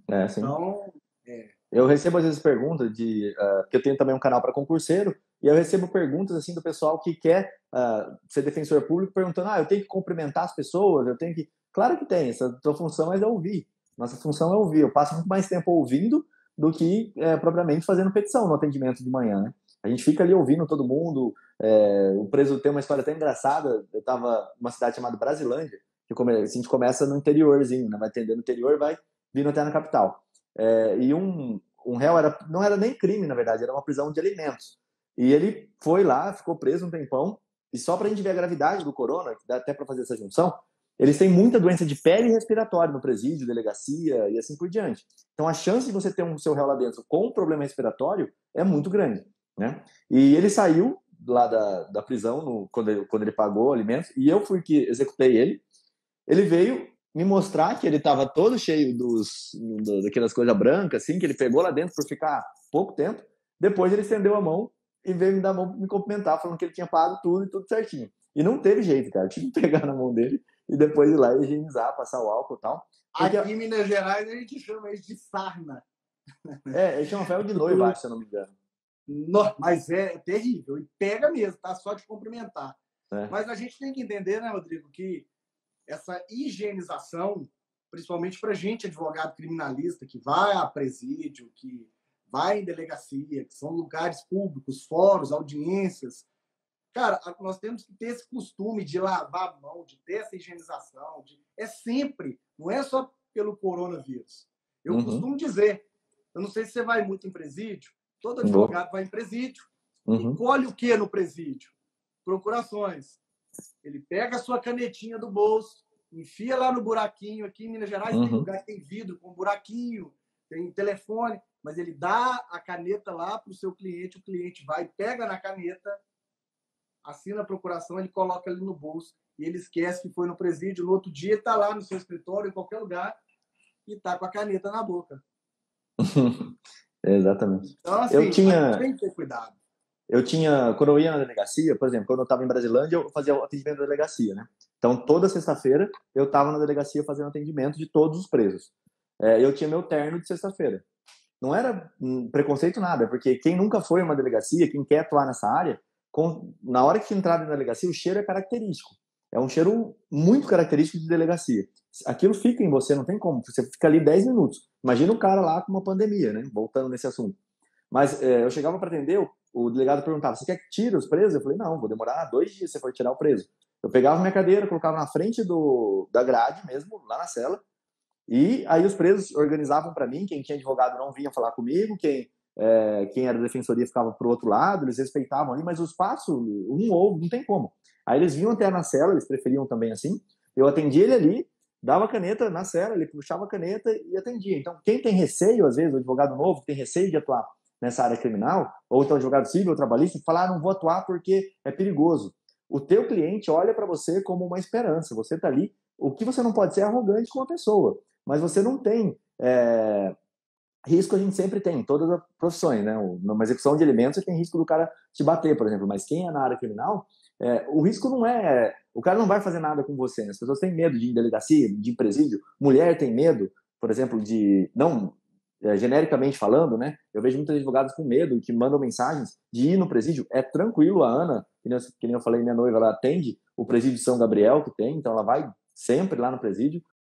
É, sim. Então, é, Eu recebo às vezes perguntas porque eu tenho também um canal para concurseiro, e eu recebo perguntas assim do pessoal que quer ser defensor público, perguntando: eu tenho que cumprimentar as pessoas, eu tenho que. Claro que tem, essa tua função é ouvir. Nossa função é ouvir. Eu passo muito mais tempo ouvindo do que propriamente fazendo petição no atendimento de manhã, né? A gente fica ali ouvindo todo mundo. O preso tem uma história até engraçada. Eu estava numa cidade chamada Brasilândia, a gente começa no interiorzinho, né? Vai atender no interior, vai vindo até na capital. E um réu não era nem crime, na verdade, era uma prisão de alimentos. E ele foi lá, ficou preso um tempão, e só para a gente ver a gravidade do corona, que dá até para fazer essa junção, eles têm muita doença de pele e respiratória no presídio, delegacia e assim por diante. Então a chance de você ter um seu réu lá dentro com um problema respiratório é muito grande, né? E ele saiu lá da prisão quando ele pagou alimentos, e eu fui que executei ele. Ele veio me mostrar que ele estava todo cheio daquelas coisas brancas, assim, que ele pegou lá dentro por ficar pouco tempo. Depois ele estendeu a mão e veio me dar a mão, me cumprimentar, falando que ele tinha pago tudo e tudo certinho. E não teve jeito, cara. Eu tive que pegar na mão dele e depois ir lá e higienizar, passar o álcool e tal. Porque, aqui em Minas Gerais a gente chama isso de sarna. ele chama ferro de noiva, Tipo, acho, se eu não me engano. mas é terrível. E pega mesmo, tá? Só de cumprimentar. É. Mas a gente tem que entender, né, Rodrigo, que essa higienização, principalmente para gente, advogado criminalista, que vai a presídio, que vai em delegacia, que são lugares públicos, fóruns, audiências. Cara, nós temos que ter esse costume de lavar a mão, de ter essa higienização. É sempre, não é só pelo coronavírus. Eu Uhum. costumo dizer, eu não sei se você vai muito em presídio, todo Vou. advogado vai em presídio e Uhum. colhe o que no presídio? Procurações. Ele pega a sua canetinha do bolso, enfia lá no buraquinho. Aqui em Minas Gerais tem Uhum. lugar que tem vidro com buraquinho, tem telefone, mas ele dá a caneta lá para o seu cliente, o cliente vai, pega na caneta, assina a procuração, ele coloca ali no bolso e ele esquece que foi no presídio. No outro dia está lá no seu escritório, em qualquer lugar, e está com a caneta na boca. Exatamente. Então, Eu assim, a gente tinha, tem que ter cuidado. quando eu ia na delegacia, por exemplo, quando eu estava em Brasilândia, eu fazia o atendimento da delegacia, né? Então, toda sexta-feira, eu estava na delegacia fazendo atendimento de todos os presos. Eu tinha meu terno de sexta-feira. Não era preconceito nada, porque quem nunca foi a uma delegacia, quem quer atuar nessa área, na hora que entrar na delegacia, o cheiro é característico. É um cheiro muito característico de delegacia. Aquilo fica em você, não tem como. Você fica ali 10 minutos. Imagina o cara lá com uma pandemia, né? Voltando nesse assunto. Mas eu chegava para atender, o delegado perguntava: você quer que tire os presos? Eu falei: não, vou demorar 2 dias se for tirar o preso. Eu pegava minha cadeira, colocava na frente da grade mesmo, lá na cela, e aí os presos organizavam para mim. Quem tinha advogado não vinha falar comigo, quem era da defensoria ficava pro outro lado, eles respeitavam ali, mas o espaço, não tem como. Aí eles vinham até na cela, eles preferiam também assim. Eu atendia ele ali, dava a caneta na cela, ele puxava a caneta e atendia. Então, quem tem receio, às vezes, o advogado novo, que tem receio de atuar nessa área criminal, ou então advogado civil ou trabalhista, falar: não vou atuar porque é perigoso. O teu cliente olha para você como uma esperança. Você está ali. O que você não pode ser é arrogante com a pessoa, mas você não tem risco. A gente sempre tem em todas as profissões, né? Numa execução de alimentos você tem risco do cara te bater, por exemplo, mas quem é na área criminal, o risco não é, o cara não vai fazer nada com você, né? As pessoas têm medo de ir em delegacia, de ir em presídio, mulher tem medo, por exemplo, de, não, genericamente falando, né? Eu vejo muitos advogados com medo, que mandam mensagens de ir no presídio. É tranquilo. A Ana, que nem eu falei, minha noiva, ela atende o presídio de São Gabriel, que tem, então ela vai sempre lá no presídio.